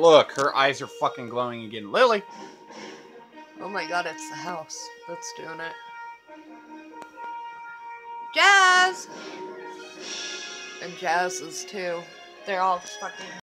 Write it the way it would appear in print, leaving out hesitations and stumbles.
Look, her eyes are fucking glowing again. Lily! Oh my god, it's the house that's doing it. Jazz! And Jazz is too. They're all fucking